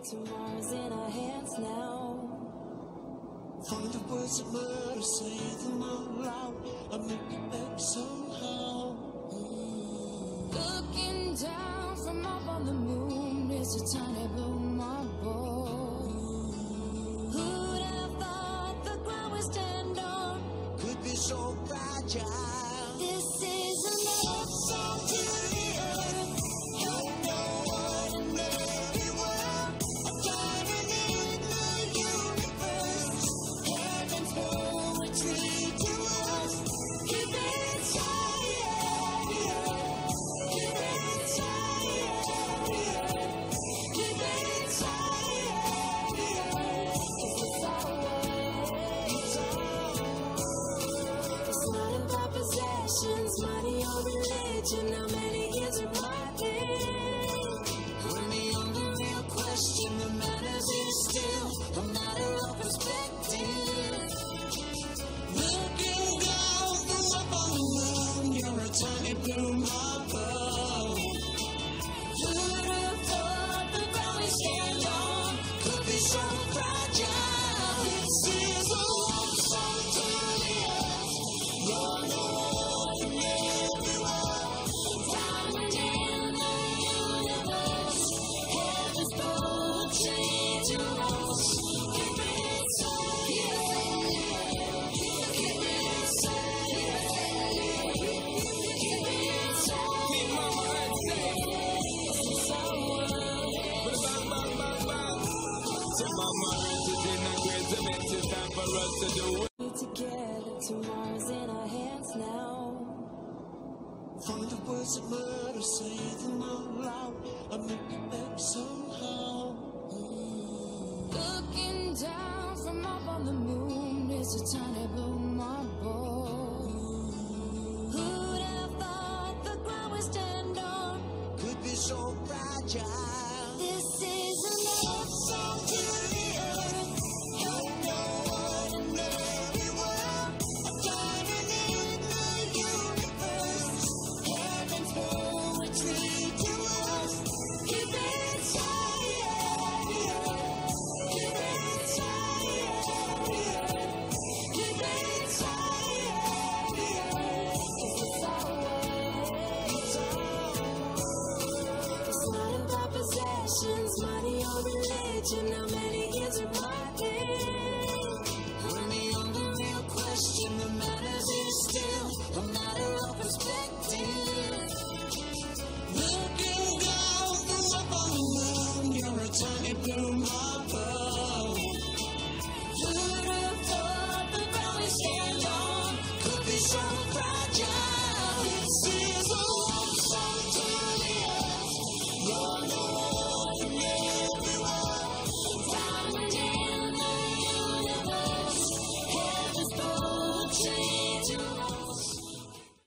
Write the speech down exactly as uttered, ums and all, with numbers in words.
Tomorrow's in our hands now. Find the words that matter, say them out loud. I make it better somehow. Mm. Looking down from up on the moon, it's a tiny blue marble. Mm. Who'd have thought the ground would stand on? Could be so fragile. This is a love song to the earth. You know what an every world, a diamond in the universe. Heaven's poetry to us. Keep it tight, keep it tight, keep it tight. It's our way. It's not about possessions, money or religion. How many kids are rocking? When the only real question that matters is still a matter of perspective. Looking down from up on the moon, you're a tiny blue marble. Who'd have thought the ground we stand on Could be so fragile. This is a love song to the earth. You're the ordinary world. diamond in the universe? Heaven's poetry to us. Keep it tight, keep it tight, keep it tight. Keep mama heart safe. It's our world. Bang, bang, bang, bang. So mama earth is in a great mess. It's time for us to do it. We're together, tomorrow's in our hands now. Find the words that matter, say them out loud. I make it better somehow. Mm. Looking down from up on the moon, it's a tiny blue marble. Who'd have thought the ground would stand on? Could be so fragile. This is a love song to the earth. You know what an every world, a diamond in the universe. Heaven's poetry to us. Keep it tight, keep it tight, keep it tight. It's our way. It's not about possessions, money or religion. How many kids are rocking? When the only real question that matters is still a matter of perspective. Looking down from up on the moon, you're a tiny blue marble.